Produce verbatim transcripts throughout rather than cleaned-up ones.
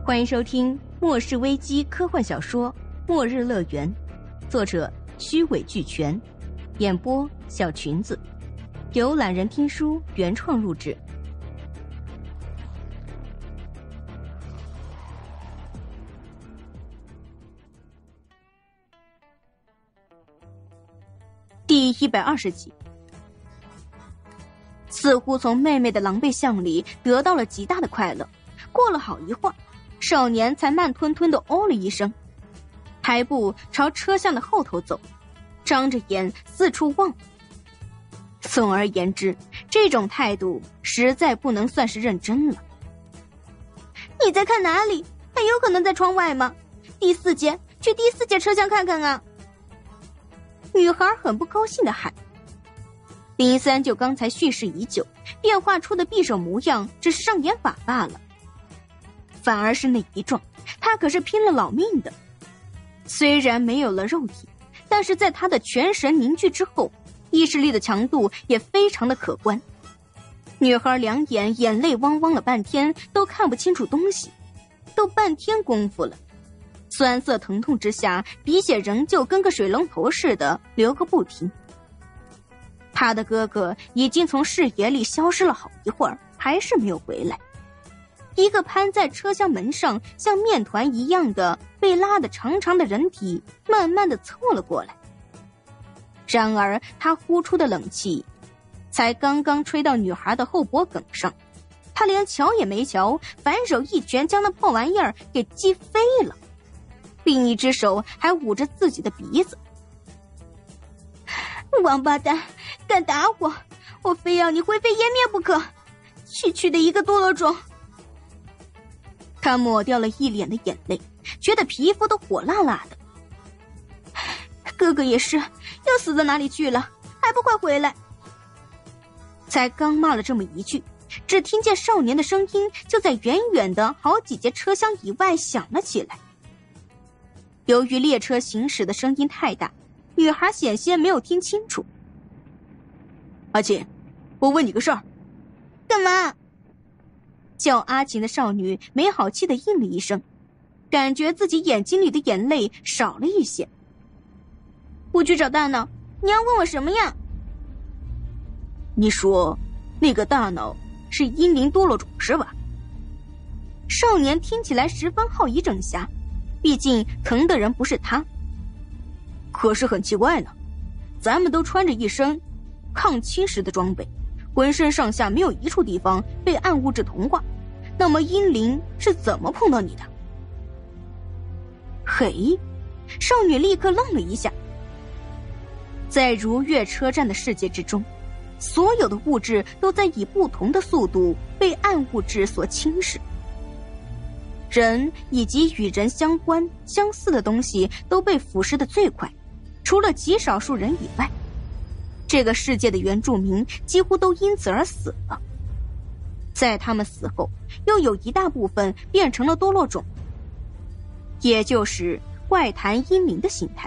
欢迎收听末世危机科幻小说《末日乐园》，作者虚伪俱全，演播小裙子，由懒人听书原创录制。第一百二十集。似乎从妹妹的狼狈相里得到了极大的快乐，过了好一会儿，少年才慢吞吞地哦了一声，抬步朝车厢的后头走，张着眼四处望。总而言之，这种态度实在不能算是认真了。 你在看哪里？还有可能在窗外吗？第四节，去第四节车厢看看啊！ 女孩很不高兴地喊。林三就刚才蓄势已久，变化出的匕首模样只是上演法罢了，反而是那一撞，他可是拼了老命的。虽然没有了肉体，但是在他的全神凝聚之后，意识力的强度也非常的可观。女孩两眼眼泪汪汪了半天，都看不清楚东西，都半天功夫了，酸涩疼痛之下，鼻血仍旧跟个水龙头似的流个不停。他的哥哥已经从视野里消失了好一会儿，还是没有回来。一个攀在车厢门上像面团一样的被拉得长长的人体慢慢的凑了过来。然而他呼出的冷气才刚刚吹到女孩的后脖梗上，他连瞧也没瞧，反手一拳将那破玩意儿给击飞了，另一只手还捂着自己的鼻子。 王八蛋，敢打我，我非要你灰飞烟灭不可！区区的一个堕落种。 他抹掉了一脸的眼泪，觉得皮肤都火辣辣的。 哥哥也是，要死到哪里去了，还不快回来！ 才刚骂了这么一句，只听见少年的声音就在远远的好几节车厢以外响了起来。由于列车行驶的声音太大，女孩险些没有听清楚。阿琴，我问你个事儿。 干嘛？ 叫阿琴的少女没好气地应了一声，感觉自己眼睛里的眼泪少了一些。 我去找大脑，你要问我什么呀？ 你说那个大脑是阴灵多洛种是吧？少年听起来十分好一整下，毕竟疼的人不是他。可是很奇怪呢，咱们都穿着一身抗侵蚀的装备，浑身上下没有一处地方被暗物质同化，那么阴灵是怎么碰到你的？嘿，少女立刻愣了一下。在如月车站的世界之中，所有的物质都在以不同的速度被暗物质所侵蚀，人以及与人相关相似的东西都被腐蚀得最快，除了极少数人以外，这个世界的原住民几乎都因此而死了。在他们死后，又有一大部分变成了多洛种，也就是怪谈阴灵的形态。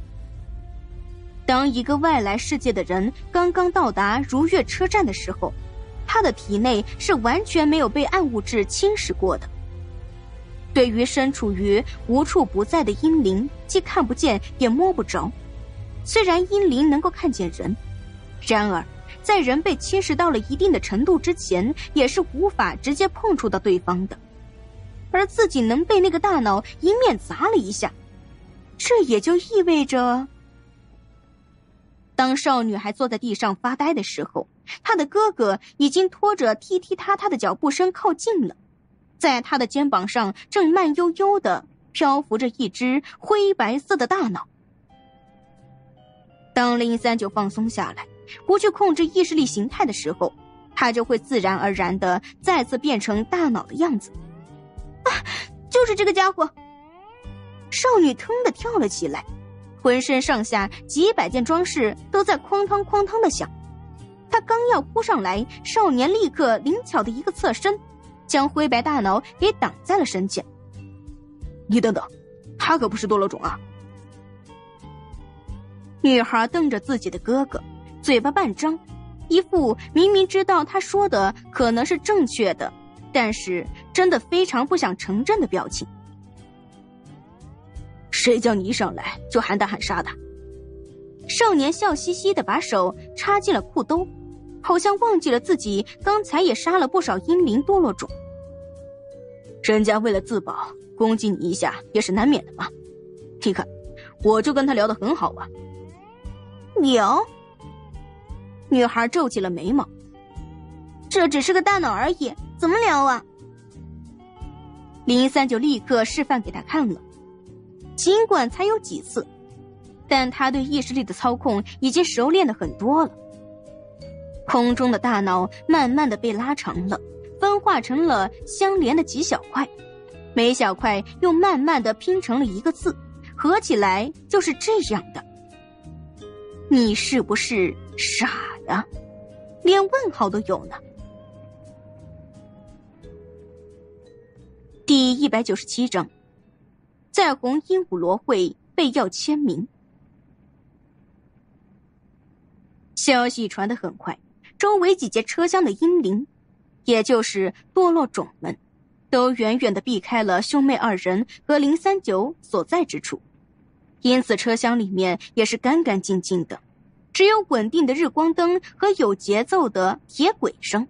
当一个外来世界的人刚刚到达如月车站的时候，他的体内是完全没有被暗物质侵蚀过的。对于身处于无处不在的阴灵，既看不见也摸不着。虽然阴灵能够看见人，然而在人被侵蚀到了一定的程度之前，也是无法直接碰触到对方的。而自己能被那个大脑迎面砸了一下，这也就意味着……当少女还坐在地上发呆的时候，她的哥哥已经拖着踢踢踏踏的脚步声靠近了，在她的肩膀上正慢悠悠地漂浮着一只灰白色的大脑。当林三九放松下来，不去控制意识力形态的时候，他就会自然而然地再次变成大脑的样子。 啊，就是这个家伙！ 少女腾地跳了起来，浑身上下几百件装饰都在哐当哐当地响。他刚要扑上来，少年立刻灵巧的一个侧身，将灰白大脑给挡在了身前。你等等，他可不是多罗种啊！女孩瞪着自己的哥哥，嘴巴半张，一副明明知道他说的可能是正确的，但是真的非常不想承认的表情。谁叫你一上来就喊打喊杀的？少年笑嘻嘻地把手插进了裤兜，好像忘记了自己刚才也杀了不少阴灵堕落种。人家为了自保，攻击你一下也是难免的嘛。你看，我就跟他聊得很好啊。 聊？ 女孩皱起了眉毛。 这只是个大脑而已，怎么聊啊？ 林三就立刻示范给他看了。尽管才有几次，但他对意识力的操控已经熟练的很多了。空中的大脑慢慢的被拉长了，分化成了相连的几小块，每小块又慢慢的拼成了一个字，合起来就是这样的。你是不是傻呀？连问号都有呢。第一百九十七章，在红鹦鹉螺会被要签名。消息传得很快，周围几节车厢的阴灵，也就是堕落种们，都远远地避开了兄妹二人和零三九所在之处，因此车厢里面也是干干净净的，只有稳定的日光灯和有节奏的铁轨声。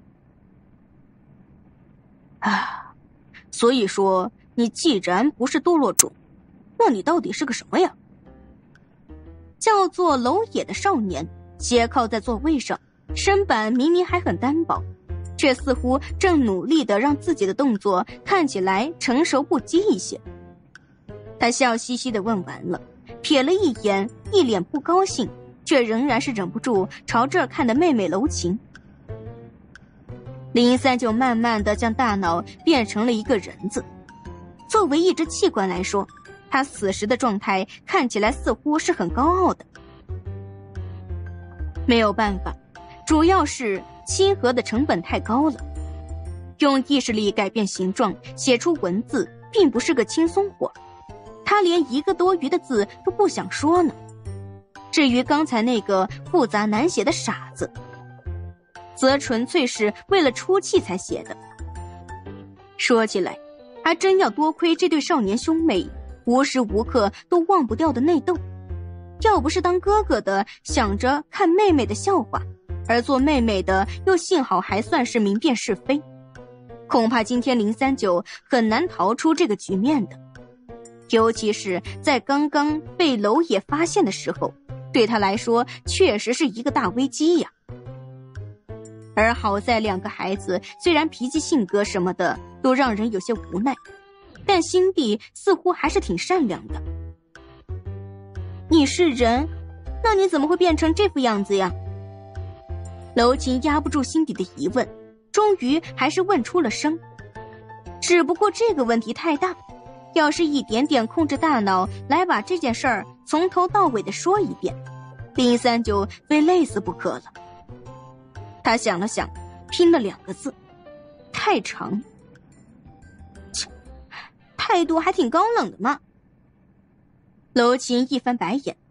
啊，所以说你既然不是堕落种，那你到底是个什么呀？叫做楼野的少年斜靠在座位上，身板明明还很单薄，却似乎正努力地让自己的动作看起来成熟不羁一些。他笑嘻嘻地问完了，瞥了一眼一脸不高兴却仍然是忍不住朝这儿看的妹妹楼琴。林三就慢慢地将大脑变成了一个人字。作为一只器官来说，他此时的状态看起来似乎是很高傲的。没有办法，主要是亲和的成本太高了。用意识力改变形状，写出文字，并不是个轻松活。他连一个多余的字都不想说呢。至于刚才那个复杂难写的傻子，则纯粹是为了出气才写的。说起来，还真要多亏这对少年兄妹无时无刻都忘不掉的内斗。要不是当哥哥的想着看妹妹的笑话，而做妹妹的又幸好还算是明辨是非，恐怕今天零三九很难逃出这个局面的。尤其是在刚刚被楼野发现的时候，对他来说确实是一个大危机呀。而好在两个孩子虽然脾气性格什么的都让人有些无奈，但心地似乎还是挺善良的。你是人，那你怎么会变成这副样子呀？楼琴压不住心底的疑问，终于还是问出了声。只不过这个问题太大，要是一点点控制大脑来把这件事儿从头到尾的说一遍，林三九非累死不可了。他想了想，拼了两个字：太长。切，态度还挺高冷的嘛。楼琴一翻白眼：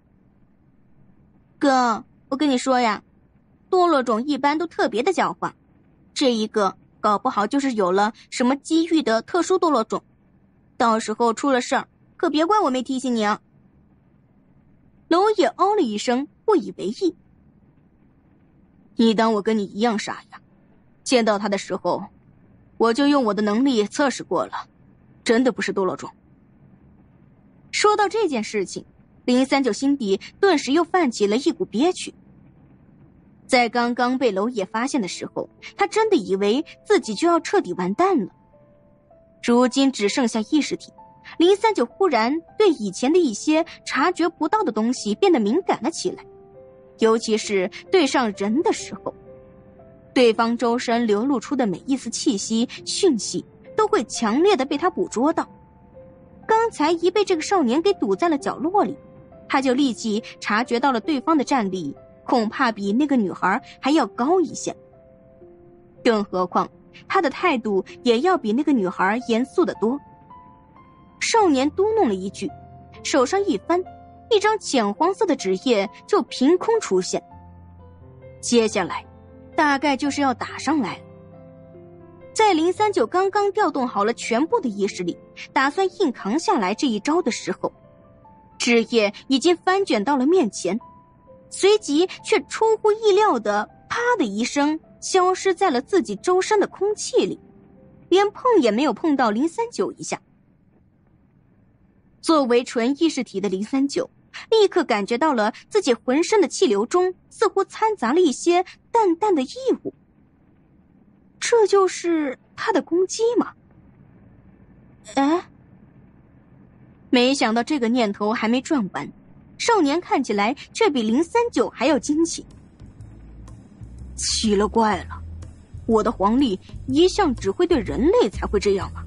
哥，我跟你说呀，堕落种一般都特别的狡猾，这一个搞不好就是有了什么机遇的特殊堕落种，到时候出了事儿，可别怪我没提醒你啊。楼野哦了一声，不以为意：你当我跟你一样傻呀？见到他的时候，我就用我的能力测试过了，真的不是堕落种。说到这件事情，林三九心底顿时又泛起了一股憋屈。在刚刚被楼野发现的时候，他真的以为自己就要彻底完蛋了。如今只剩下意识体，林三九忽然对以前的一些察觉不到的东西变得敏感了起来，尤其是对上人的时候，对方周身流露出的每一丝气息、讯息都会强烈的被他捕捉到。刚才一被这个少年给堵在了角落里，他就立即察觉到了对方的战力恐怕比那个女孩还要高一些，更何况他的态度也要比那个女孩严肃得多。少年嘟哝了一句，手上一翻，一张浅黄色的纸页就凭空出现，接下来大概就是要打上来了。 在林三九刚刚调动好了全部的意识力，打算硬扛下来这一招的时候，纸叶已经翻卷到了面前，随即却出乎意料的啪的一声消失在了自己周身的空气里，连碰也没有碰到林三九一下。作为纯意识体的林三九立刻感觉到了自己浑身的气流中似乎掺杂了一些淡淡的异物，这就是他的攻击吗？哎，没想到这个念头还没转完，少年看起来却比林三九还要惊奇。奇了怪了，我的黄历一向只会对人类才会这样吗？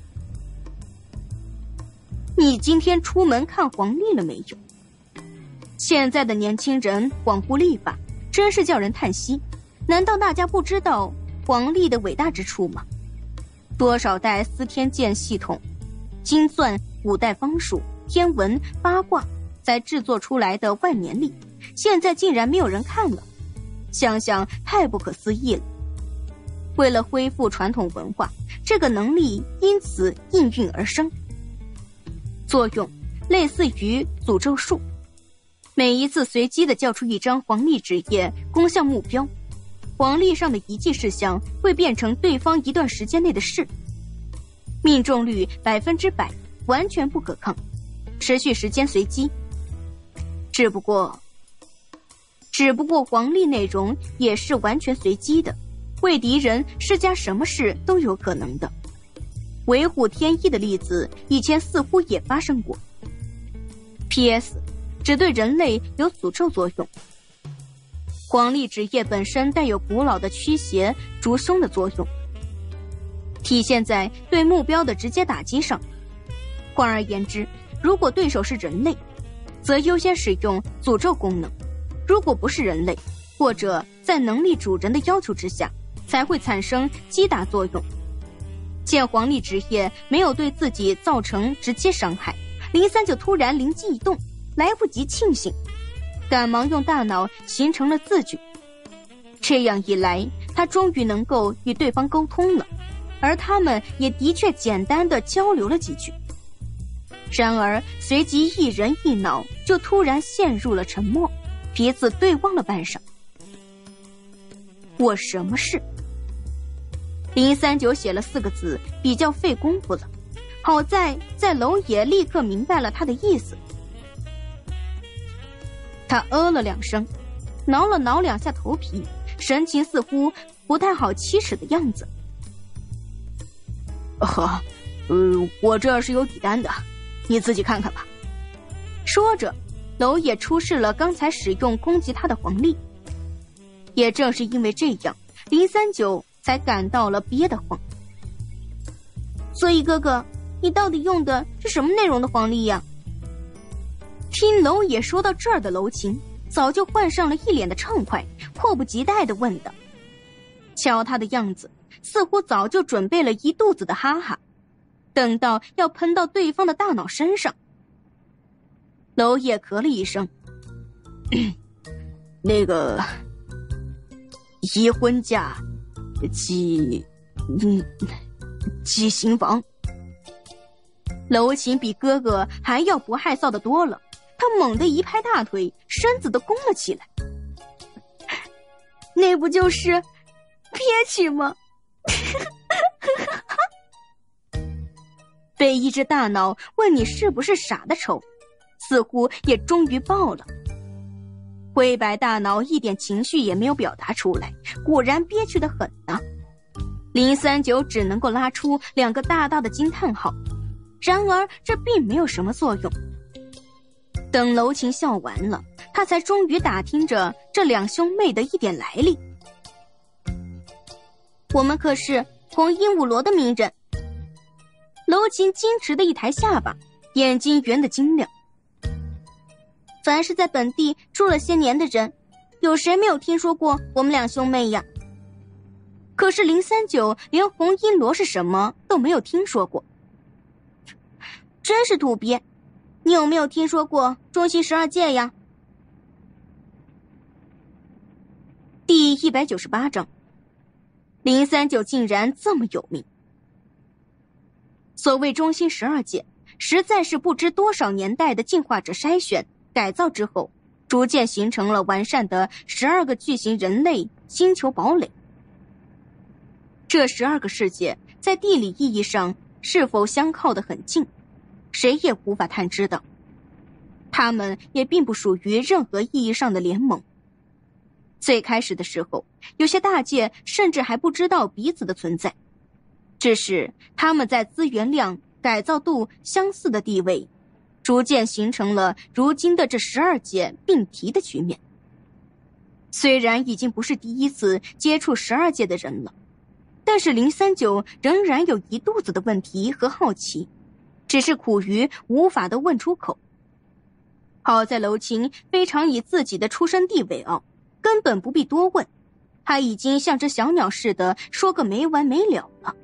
你今天出门看黄历了没有？现在的年轻人罔顾历法，真是叫人叹息。难道大家不知道黄历的伟大之处吗？多少代司天监系统、金算、古代方术、天文、八卦才制作出来的万年历，现在竟然没有人看了，想想太不可思议了。为了恢复传统文化，这个能力因此应运而生。作用类似于诅咒术，每一次随机的叫出一张黄历纸页攻向目标，黄历上的遗迹事项会变成对方一段时间内的事，命中率百分之百，完全不可抗，持续时间随机。只不过只不过黄历内容也是完全随机的，为敌人施加什么事都有可能的。维护天意的例子以前似乎也发生过。 P S 只对人类有诅咒作用。黄历纸页本身带有古老的驱邪逐凶的作用，体现在对目标的直接打击上。换而言之，如果对手是人类，则优先使用诅咒功能；如果不是人类，或者在能力主人的要求之下，才会产生击打作用。见黄历纸页没有对自己造成直接伤害，林三就突然灵机一动，来不及庆幸，赶忙用大脑形成了字句。这样一来，他终于能够与对方沟通了，而他们也的确简单的交流了几句。然而随即一人一脑就突然陷入了沉默，彼此对望了半晌。我什么事？林三九写了四个字，比较费功夫了，好在在楼野立刻明白了他的意思。他呃了两声，挠了挠两下头皮，神情似乎不太好启齿的样子。呵，呃，我这是有底单的，你自己看看吧。说着，楼野出示了刚才使用攻击他的黄历。也正是因为这样，林三九才感到了憋得慌。 所以哥哥，你到底用的是什么内容的黄历呀？ 听楼野说到这儿的楼琴早就换上了一脸的畅快，迫不及待地问道。瞧他的样子，似乎早就准备了一肚子的哈哈，等到要喷到对方的大脑身上。楼野咳了一声，那个移婚嫁即嗯即行房。楼琴比哥哥还要不害臊的多了，他猛地一拍大腿，身子都弓了起来。 那不就是憋屈吗？ 被一只大脑问你是不是傻的仇，似乎也终于爆了。灰白大脑一点情绪也没有表达出来，果然憋屈得很呢。林三九只能够拉出两个大大的惊叹号，然而这并没有什么作用。等楼琴笑完了，他才终于打听着这两兄妹的一点来历。 我们可是红鹦鹉螺的名人。 楼琴矜持的一抬下巴，眼睛圆得晶亮。 凡是在本地住了些年的人，有谁没有听说过我们两兄妹呀？ 可是林三九连红璎珞是什么都没有听说过。 真是土鳖，你有没有听说过中西十二界呀？ 第一百九十八章， 林三九竟然这么有名。所谓中心十二界，实在是不知多少年代的进化者筛选改造之后，逐渐形成了完善的十二个巨型人类星球堡垒。这十二个世界在地理意义上是否相靠得很近，谁也无法探知道。他们也并不属于任何意义上的联盟。最开始的时候，有些大界甚至还不知道彼此的存在，只是他们在资源量、改造度相似的地位，逐渐形成了如今的这十二界并提的局面。虽然已经不是第一次接触十二界的人了，但是林三九仍然有一肚子的问题和好奇，只是苦于无法的问出口。好在娄琴非常以自己的出身地为傲，根本不必多问，他已经像只小鸟似的说个没完没了了。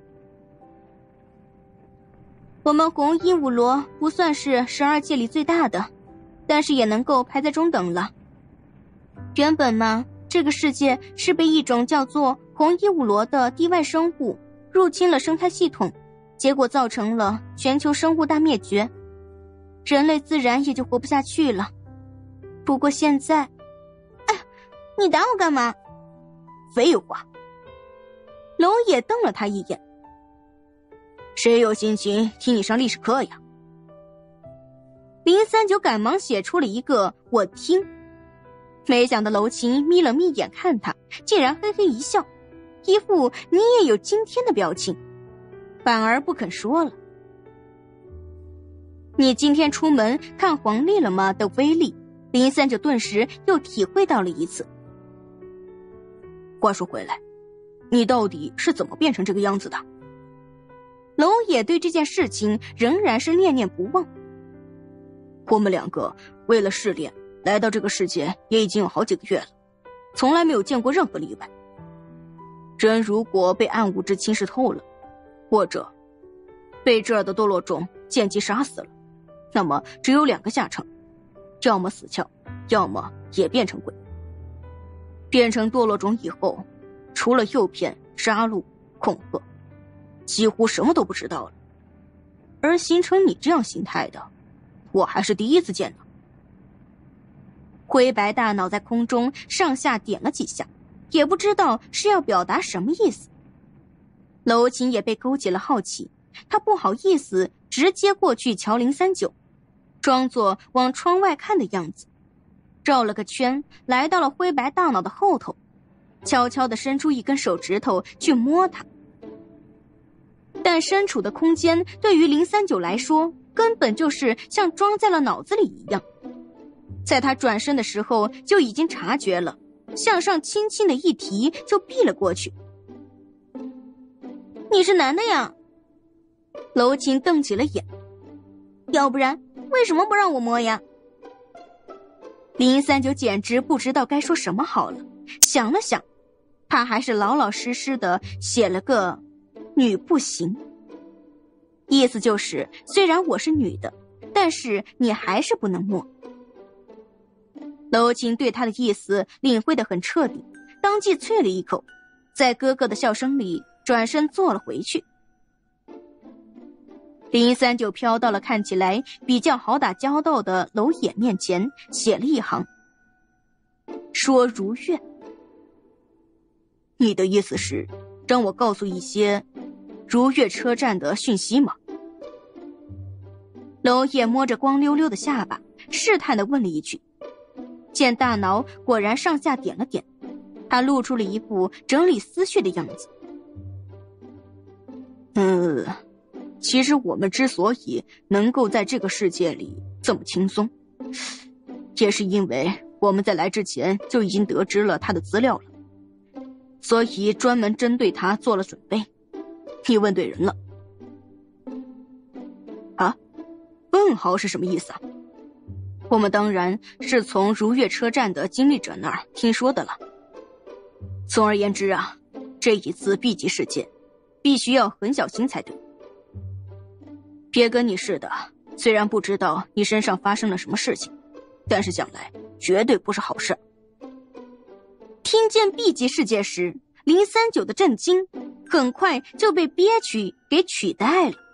我们红鹦鹉螺不算是十二界里最大的，但是也能够排在中等了。原本嘛，这个世界是被一种叫做红鹦鹉螺的地外生物入侵了生态系统，结果造成了全球生物大灭绝，人类自然也就活不下去了。不过现在，哎，你打我干嘛？ 废话。娄野瞪了他一眼。谁有心情听你上历史课呀？林三九赶忙写出了一个我听。没想到娄琴眯了眯眼看他，竟然嘿嘿一笑，一副你也有今天的表情，反而不肯说了。你今天出门看黄历了吗的威力，林三九顿时又体会到了一次。话说回来，你到底是怎么变成这个样子的？娄野对这件事情仍然是念念不忘。我们两个为了试炼来到这个世界也已经有好几个月了，从来没有见过任何例外。人如果被暗物质侵蚀透了，或者被这儿的堕落种剑击杀死了，那么只有两个下场，要么死翘，要么也变成鬼。变成堕落种以后，除了诱骗、杀戮、恐吓，几乎什么都不知道了。而形成你这样心态的，我还是第一次见呢。灰白大脑在空中上下点了几下，也不知道是要表达什么意思。娄琴也被勾起了好奇，他不好意思直接过去瞧林三九，装作往窗外看的样子，绕了个圈来到了灰白大脑的后头，悄悄地伸出一根手指头去摸它。但身处的空间对于林三九来说根本就是像装在了脑子里一样，在他转身的时候就已经察觉了，向上轻轻的一提就避了过去。 你是男的呀？ 娄琴瞪起了眼。 要不然为什么不让我摸呀？ 林三九简直不知道该说什么好了，想了想，他还是老老实实的写了个女不行，意思就是虽然我是女的，但是你还是不能摸。娄琴对他的意思领会得很彻底，当即啐了一口，在咯咯的笑声里转身坐了回去。林三九飘到了看起来比较好打交道的娄野面前，写了一行：说如愿。你的意思是让我告诉一些如月车站的讯息吗？娄野摸着光溜溜的下巴，试探地问了一句。见大脑果然上下点了点，他露出了一副整理思绪的样子。嗯，其实我们之所以能够在这个世界里这么轻松，也是因为我们在来之前就已经得知了他的资料了，所以专门针对他做了准备。你问对人了。啊？问号是什么意思啊？我们当然是从如月车站的经历者那儿听说的了。总而言之啊，这一次 B 级事件必须要很小心才对。别跟你似的，虽然不知道你身上发生了什么事情，但是想来绝对不是好事。听见 B 级事件时， 林三九的震惊很快就被憋屈给取代了。